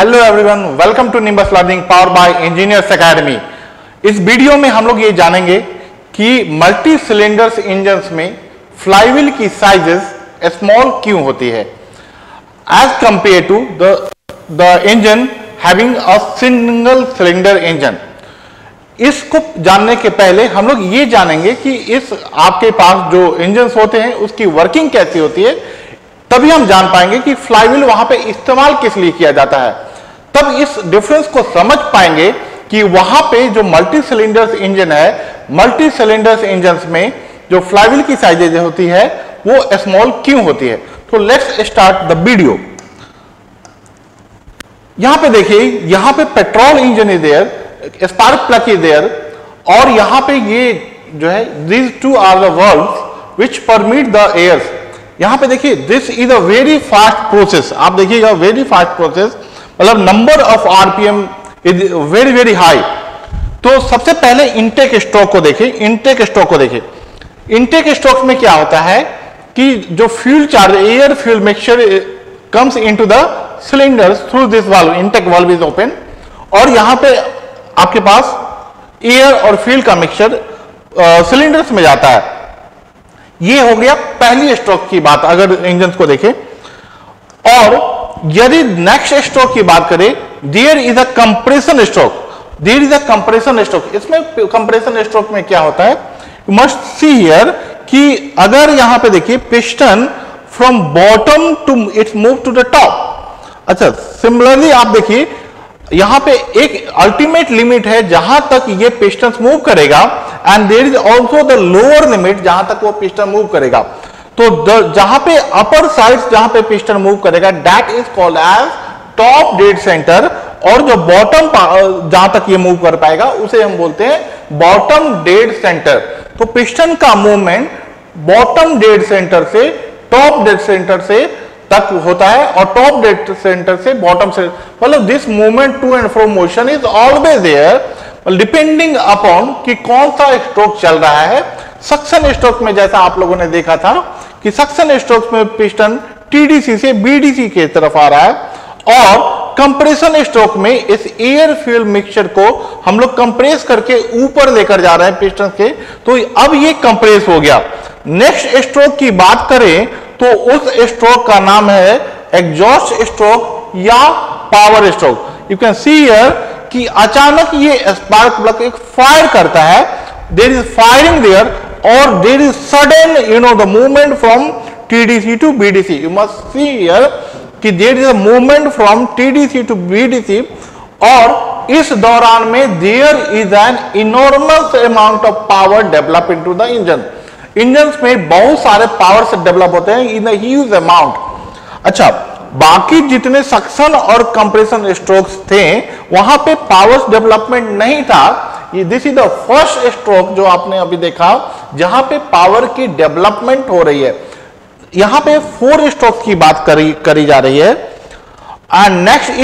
Hello everyone, welcome to Nimbus Learning power by engineers academy. इस video में हम लोग ये जानेंगे कि मल्टी सिलेंडर्स इंजन्स में फ्लाईव्हील की साइजेस स्मॉल क्यों होती है as compare to the engine having a single cylinder engine. इसको जानने के पहले हम लोग ये जानेंगे कि इस आपके पास जो इंजन्स होते हैं उसकी वर्किंग कैसी होती है, तभी हम जान पाएंगे कि फ्लाईव्हील वहां पे इस्तेमाल किस लिए किया जाता है। तब इस डिफरेंस को समझ पाएंगे कि वहां पे जो मल्टी सिलेंडर्स इंजन है, मल्टी सिलेंडर्स इंजन्स में जो फ्लाईव्हील की साइजेज होती है वो स्मॉल क्यों होती है। तो लेट्स स्टार्ट द वीडियो। यहां पे देखिए, यहां पे petrol engine is there, spark plug is there, और यहां पे ये जो है these two are the valves which permit the airs। यहां पे देखिए this is a very fast process. आप देखिएगा वेरी फास्ट प्रोसेस, मतलब number of RPM is very very high. तो सबसे पहले इनटेक स्ट्रोक को देखिए। इनटेक स्ट्रोक को देखिए, इनटेक स्ट्रोक में क्या होता है कि जो fuel charge, air fuel mixture comes into the cylinders through this valve, intake valve is open, और यहां पे आपके पास एयर और फ्यूल का मिक्सचर सिलेंडर्स में जाता है। ये हो गया पहली स्ट्रोक की बात अगर इंजन को देखें। और यदि नेक्स्ट स्ट्रोक की बात करें, there is a compression stroke, there is a compression stroke. इसमें कंप्रेशन स्ट्रोक में क्या होता है, यू मस्ट सी हियर कि अगर यहां पे देखिए piston from bottom to its move to the top. अच्छा, सिमिलरली आप देखिए यहां पे एक अल्टीमेट लिमिट है जहां तक ये पिस्टन मूव करेगा, and there is also the lower limit जहां तक वो पिस्टन मूव करेगा। तो जहां पे अपर साइड जहां पे पिस्टन मूव करेगा that is called as top dead centre, और जो बॉटम जहां तक ये मूव कर पाएगा उसे हम बोलते हैं बॉटम डेड सेंटर। तो पिस्टन का मूवमेंट बॉटम डेड सेंटर से टॉप डेड सेंटर से तक होता है, और टॉप डेड सेंटर से बॉटम से, मतलब this movement to and fro motion is always there depending upon कि कौन सा स्ट्रोक चल रहा है। सक्शन स्ट्रोक में जैसा आप लोगों ने देखा था कि सक्शन स्ट्रोक में पिस्टन टीडीसी से बीडीसी की तरफ आ रहा है, और कंप्रेशन स्ट्रोक में इस एयर फ्यूल मिक्सचर को हम लोग कंप्रेस करके ऊपर लेकर जा रहे हैं पिस्टन के, तो अब ये कंप्रेस हो गया। नेक्स्ट स्ट्रोक की बात करें तो उस स्ट्रोक का नाम है एग्जॉस्ट स्ट्रोक या power stroke. You can see here कि अचानक ये स्पार्क प्लग एक फायर करता है, देयर इज फायरिंग देयर, और there is sudden the movement from TDC to BDC. You must see here कि there is a movement from TDC to BDC, और इस दौरान में there is an enormous amount of power develop into the engine. Engines में बहुत सारे power से develop होते हैं इन ह्यूज अमाउंट। अच्छा, बाकी जितने सक्शन और कंप्रेशन स्ट्रोक्स थे वहां पे पावर डेवलपमेंट नहीं था। This is the first stroke जो आपने अभी देखा जहां पे पावर की डेवलपमेंट हो रही है। यहां पे 4 स्ट्रोक की बात करी जा रही है। And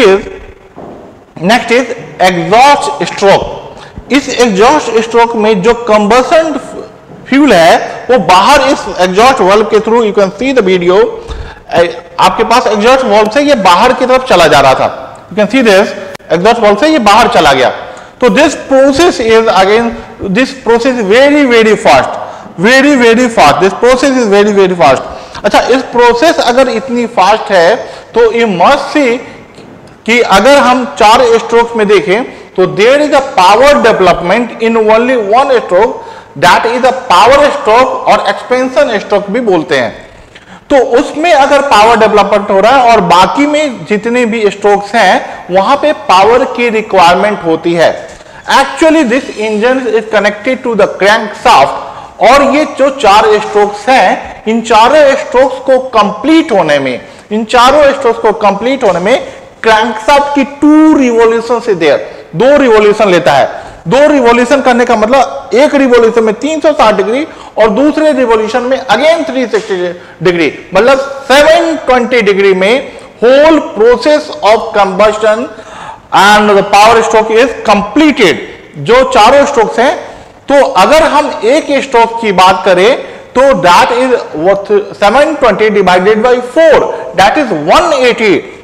next is exhaust stroke. इस एग्जॉस्ट स्ट्रोक में जो कंबशन फ्यूल है वो बाहर इस एग्जॉस्ट वाल्व के थ्रू, you can see the video, आपके पास एग्जॉस्ट वाल्व से ये बाहर की तरफ चला जा रहा था। You can see this, exhaust valve से ये बाहर चला गया। तो this process is again, this process very very fast, very very fast, this process is very very fast. अच्छा, इस प्रोसेस अगर इतनी फास्ट है तो यू मस्ट सी कि अगर हम 4 स्ट्रोक्स में देखें तो there is a power development in only 1 stroke, that is a power stroke, और एक्सपेंशन स्ट्रोक भी बोलते हैं। तो उसमें अगर पावर डेवलपमेंट हो रहा है और बाकी में जितने भी स्ट्रोक्स हैं वहां पे पावर की रिक्वायरमेंट होती है। Actually this engine is connected to the crankshaft, और ये जो 4 स्ट्रोक्स हैं, इन चारों स्ट्रोक्स को कंप्लीट होने में, इन चारों स्ट्रोक्स को कंप्लीट होने में क्रैंकशाफ्ट की 2 रिवॉल्यूशन से देयर, 2 रिवॉल्यूशन लेता है। 2 रिवॉल्यूशन करने का मतलब एक रिवॉल्यूशन में 360 डिग्री और दूसरे रिवॉल्यूशन में अगेन 360 डिग्री, मतलब 720 डिग्री में whole process of combustion and the power stroke is completed. जो चारों स्ट्रोक्स हैं, तो अगर हम एक स्ट्रोक की बात करें तो that is 720 divided by 4, that is 180।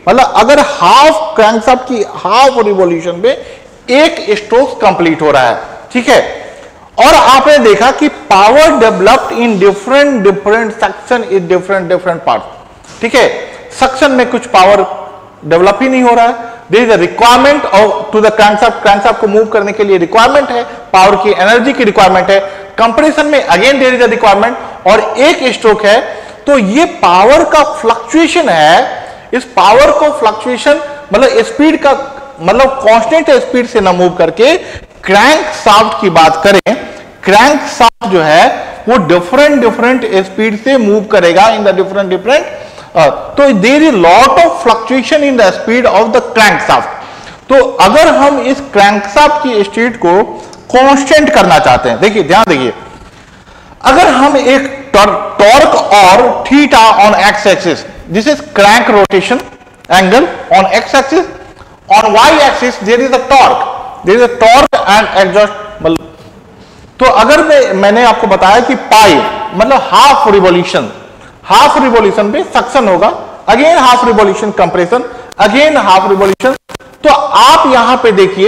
मतलब अगर हाफ क्रैंकशाफ्ट की हाफ रिवॉल्यूशन पे एक स्ट्रोक कंप्लीट हो रहा है, ठीक है। और आपने देखा कि power developed in different section in different part, ठीक है। सेक्शन में कुछ पावर डेवलप ही नहीं हो रहा है। There is a requirement of to the crankshaft को मूव करने के लिए रिक्वायरमेंट है, पावर की एनर्जी की रिक्वायरमेंट है। कंप्रेशन में again there is a requirement, और एक स्ट्रोक है। तो ये पावर का फ्लक्चुएशन है, इस पावर को फ्लक्चुएशन मतलब स्पीड का मतलब कांस्टेंट स्पीड से ना मूव करके क्रैंकशाफ्ट की बात करें, क्रैंकशाफ्ट जो है वो डिफरेंट स्पीड से मूव करेगा इन द डिफरेंट तो there is lot of fluctuation in the speed of the crankshaft. तो अगर हम इस क्रैंकशाफ्ट की स्पीड को कांस्टेंट करना चाहते हैं, देखिए ध्यान देखिए, अगर हम एक टॉर्क और theta on X axis, this is crank rotation angle on X axis, on Y axis there is a torque and exhaust. तो अगर मैंने आपको बताया कि पाई मतलब हाफ रिवॉल्यूशन पे सक्शन होगा, again half revolution compression, again half revolution. तो आप यहां पे देखिए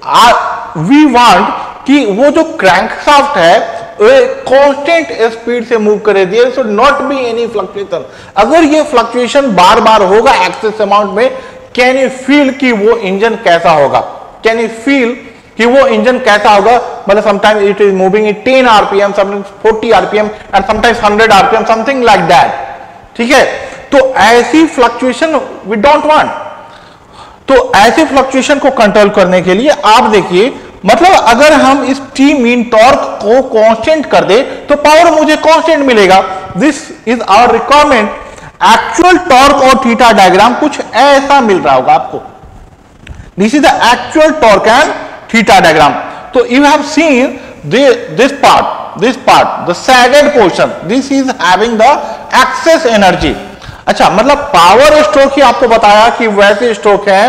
वी वांट कि वो जो क्रैंकशाफ्ट है कांस्टेंट स्पीड से मूव करे, there should not be any fluctuation. अगर ये फ्लक्चुएशन बार बार होगा एक्सेस अमाउंट में, कैन यू फील कि वो इंजन कैसा होगा, कैन यू फील कि वो इंजन कैसा होगा। मतलब sometimes it is moving in 10 RPM, sometimes 40 RPM and sometimes 100 RPM, something like that, ठीक है। तो ऐसी फ्लक्चुएशन वी डोंट वांट। तो ऐसे फ्लक्चुएशन को कंट्रोल करने के लिए आप देखिए, मतलब अगर हम इस टी मीन टॉर्क को कांस्टेंट कर दे तो पावर मुझे कांस्टेंट मिलेगा। This is our requirement. Actual torque और थीटा डायग्राम कुछ ऐसा मिल रहा होगा आपको। This is the actual torque and theta diagram. So you have seen this part, the sagged portion, this is having the excess energy. अच्छा, मतलब power stroke ही आपको बताया कि वैसे स्ट्रोक है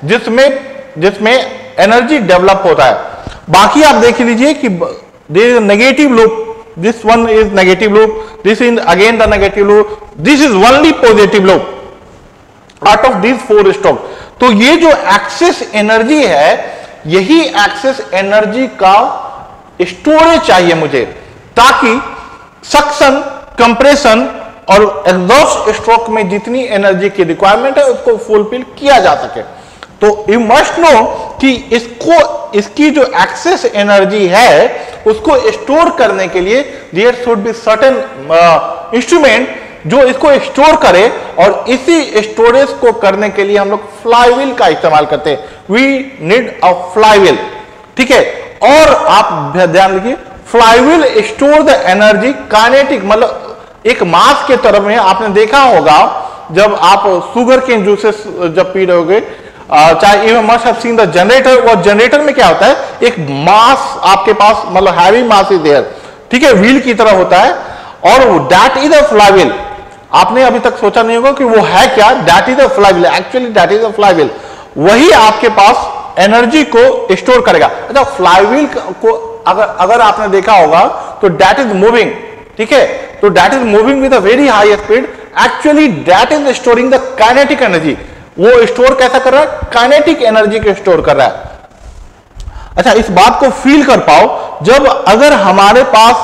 जिसमें एनर्जी डेवलप होता है। बाकी आप देख लीजिए कि there is a negative loop, this one is negative loop, this is again the negative loop, this is only positive loop out of these 4 stroke. तो ये जो एक्सेस एनर्जी है, यही एक्सेस एनर्जी का स्टोरेज चाहिए मुझे, ताकि सक्शन, कंप्रेशन और एग्जॉस्ट स्ट्रोक में जितनी एनर्जी की रिक्वायरमेंट है उसको फुलफिल किया जा सके। तो यू मस्ट नो कि इसकी जो एक्सेस एनर्जी है उसको स्टोर करने के लिए there should be certain instrument जो इसको स्टोर करे, और इसी स्टोरेज को करने के लिए हम लोग फ्लाईव्हील का इस्तेमाल करते हैं। वी नीड अ फ्लाईव्हील, ठीक है। और आप ध्यान रखिए, flywheel store the energy kinetic, मतलब एक मास के तरफ में। आपने देखा होगा जब आप शुगर के जूसेस जब पी रहे होगे, चाहे you must have seen the generator, और जनरेटर में क्या होता है, एक मास आपके पास मतलब हैवी मास इज देयर, ठीक है, व्हील की तरह होता है, और दैट इज अ फ्लाईव्हील। आपने अभी तक सोचा नहीं होगा कि वो है क्या, that is a flywheel, actually that is a flywheel. वही आपके पास एनर्जी को स्टोर करेगा। अच्छा, फ्लाईव्हील को अगर आपने देखा होगा तो दैट इज मूविंग, ठीक है, तो that is moving with a very high speed, actually that is storing the kinetic energy. वो स्टोर कैसा कर रहा है, काइनेटिक एनर्जी को स्टोर कर रहा है। अच्छा, इस बात को फील कर पाओ जब अगर हमारे पास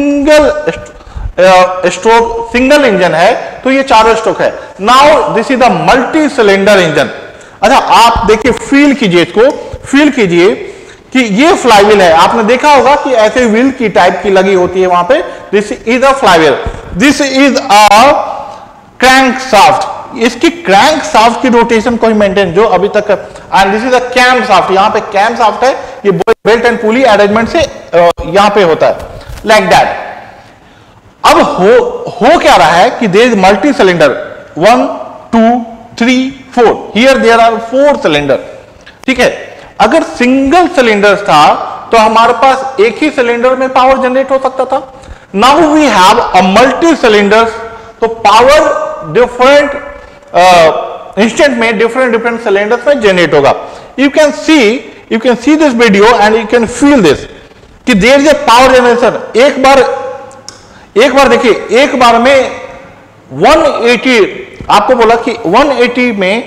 सिंगल इंजन है तो ये 4 स्ट्रोक है। Now this is the multi cylinder engine. अच्छा, आप देखिए, फील कीजिए, इसको फील कीजिए कि ये फ्लाईव्हील है। आपने देखा होगा कि ऐसे व्हील की टाइप की लगी होती है वहां पे। This is a flywheel, this is a crankshaft. इसकी क्रैंकशाफ्ट की रोटेशन को ही मेंटेन जो अभी तक, and this is a cam shaft. यहां पे कैम शाफ्ट है, ये बेल्ट एंड पुली अरेंजमेंट से यहां पे होता है, लाइक दैट। अब हो क्या रहा है कि there is multi cylinder, 1 2 3 4, here there are 4 cylinder, ठीक है। अगर सिंगल सिलेंडर था तो हमारे पास एक ही सिलेंडर में पावर जनरेट हो सकता था। Now we have a multi cylinders, तो पावर डिफरेंट इंस्टेंट में डिफरेंट सिलेंडर्स में जनरेट होगा। You can see this video and you can feel this कि there is a power generation. एक बार देखिए, एक बार में 180, आपको बोला कि 180 में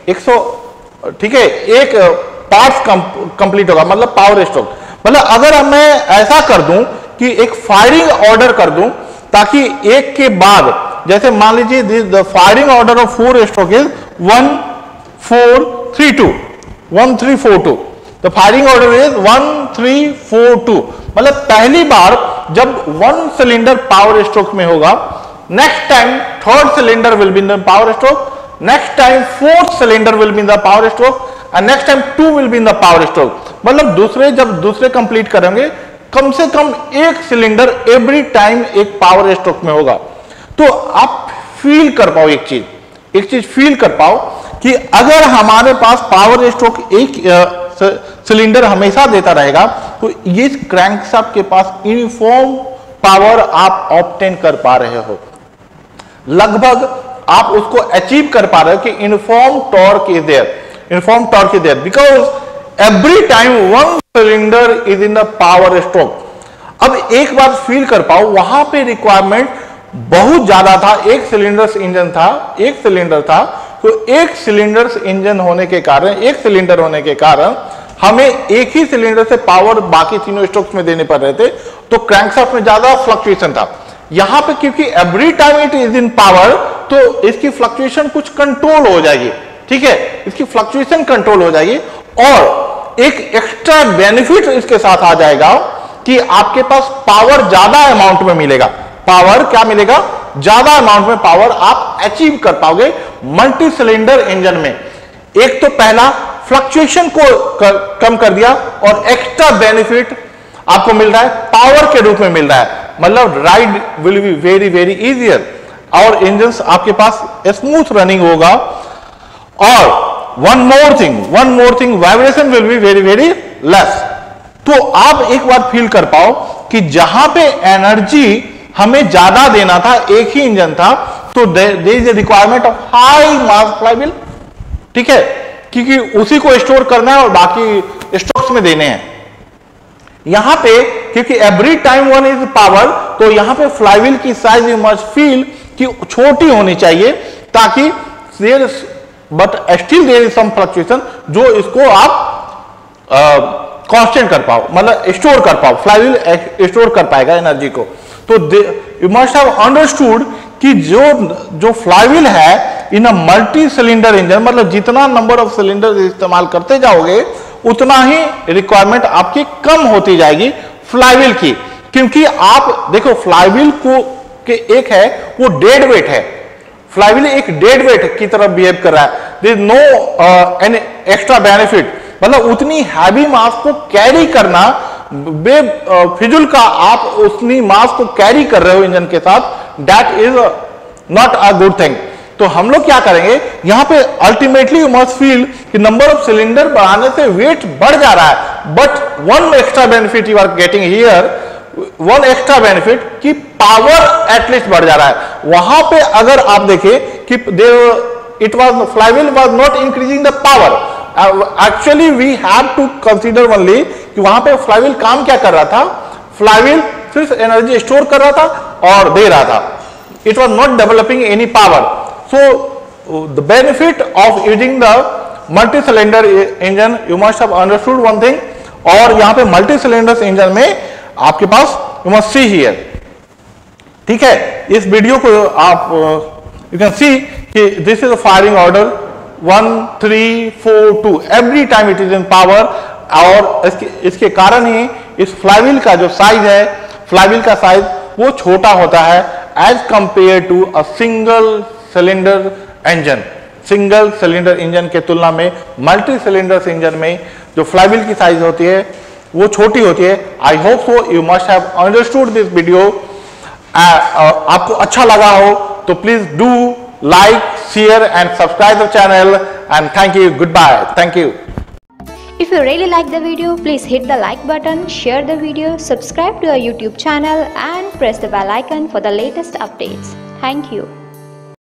100, ठीक है, एक पार्ट्स कंप्लीट होगा, मतलब पावर स्ट्रोक। मतलब अगर मैं ऐसा कर दूं कि एक फायरिंग ऑर्डर कर दूं, ताकि एक के बाद, जैसे मान लीजिए the firing order of 4 stroke is 1 4 3 2, 1 3 4 2, the firing order is 1 3 4 2। मतलब पहली बार जब 1 सिलेंडर पावर स्ट्रोक में होगा, next time 3rd cylinder will be in the power stroke, next time 4th cylinder will be in the power stroke and next time 2 will be in the power stroke। मतलब जब दूसरे complete करेंगे, कम से कम एक cylinder every time एक power stroke में होगा। तो आप फील कर पाओ एक चीज फील कर पाओ कि अगर हमारे पास पावर स्ट्रोक एक सिलेंडर हमेशा देता रहेगा, तो ये क्रैंकशाफ्ट के पास यूनिफॉर्म पावर आप ऑब्टेन कर पा रहे हो, लगभग आप उसको अचीव कर पा रहे हो कि uniform torque is there because every time 1 cylinder is in the power stroke. अब एक बात फील कर पाओ, वहां पे रिक्वायरमेंट बहुत ज्यादा था, एक सिलेंडर था, तो एक सिलेंडर इंजन होने के कारण, एक सिलेंडर होने के कारण हमें एक ही सिलेंडर से पावर बाकी तीनों स्ट्रोक्स में देने पड़ रहे थे, तो क्रैंकशाफ्ट में ज्यादा फ्लक्चुएशन था। यहां पे क्योंकि every time it is in power, तो इसकी फ्लक्चुएशन कुछ कंट्रोल हो जाएगी, ठीक है, इसकी फ्लक्चुएशन कंट्रोल हो जाएगी। और एक एक्स्ट्रा बेनिफिट इसके साथ आ जाएगा कि आपके पास पावर ज्यादा अमाउंट में मिलेगा। पावर क्या मिलेगा? ज्यादा अमाउंट में पावर आप अचीव कर पाओगे मल्टी सिलेंडर इंजन में। एक तो पहला फ्लक्चुएशन को कम कर दिया और एक्स्ट्रा बेनिफिट आपको मिल रहा है, पावर के रूप में मिल रहा है। मतलब ride will be very very easier और इंजन आपके पास स्मूथ रनिंग होगा। और one more thing vibration will be very very less. तो आप एक बार फील कर पाओ कि जहां पे एनर्जी हमें ज्यादा देना था, एक ही इंजन था, तो there is a requirement of high mass flywheel, ठीक है, क्योंकि उसी को स्टोर करना है और बाकी स्ट्रोक्स में देने हैं। यहां पे क्योंकि एवरी टाइम 1 इज पावर, तो यहां पे फ्लाईव्हील की साइज यू मस्ट फील कि छोटी होनी चाहिए, ताकि but still there is some fluctuation, जो इसको आप कांस्टेंट कर पाओ, मतलब स्टोर कर पाओ, फ्लाईव्हील स्टोर कर पाएगा एनर्जी को। तो यू मस्ट हैव अंडरस्टूड कि जो फ्लाईव्हील है in a multi cylinder engine, मतलब जितना नंबर ऑफ सिलेंडर इस्तेमाल करते जाओगे उतना ही रिक्वायरमेंट आपकी कम होती जाएगी फ्लाईव्हील की। क्योंकि आप देखो फ्लाईव्हील को के एक है वो डेड वेट है, फ्लाईव्हील एक डेड वेट की तरफ बिहेव कर रहा है, there is no any extra benefit. मतलब उतनी हैवी मास को कैरी करना बेफिजुल का आप उतनी मास को कैरी कर रहे हो इंजन के साथ, that is not a good thing. तो हम लोग क्या करेंगे, यहां पे अल्टीमेटली यू मस्ट फील कि नंबर ऑफ सिलेंडर बढ़ाने से वेट बढ़ जा रहा है, but one extra benefit you are getting here, one extra benefit कि पावर एटलीस्ट बढ़ जा रहा है। वहां पे अगर आप देखें कि it was flywheel was not increasing the power, actually we have to consider only कि वहां पे फ्लाईव्हील काम क्या कर रहा था, फ्लाईव्हील सिर्फ एनर्जी स्टोर कर रहा था और दे रहा था, it was not developing any power. So the benefit of using the multi-cylinder engine, you must have understood one thing। और यहां पे मल्टी सिलेंडर इंजन में आपके पास you must see here, ठीक है, इस वीडियो को आप you can see कि this is a firing order 1 3 4 2 every time it is in power। और इसके कारण ही इस फ्लाईव्हील का जो साइज है, फ्लाईव्हील का साइज वो छोटा होता है as compare to a single cylinder engine. Single cylinder engine के तुलना में मल्टी सिलेंडर इंजन में जो फ्लाईव्हील की साइज होती है वो छोटी होती है। I hope so you must have understood this video. आपको अच्छा लगा हो तो please do like, share and subscribe the channel and thank you, goodbye, thank you. If you really like the video, please hit the like button, share the video, subscribe to our YouTube channel and press the bell icon for the latest updates. Thank you.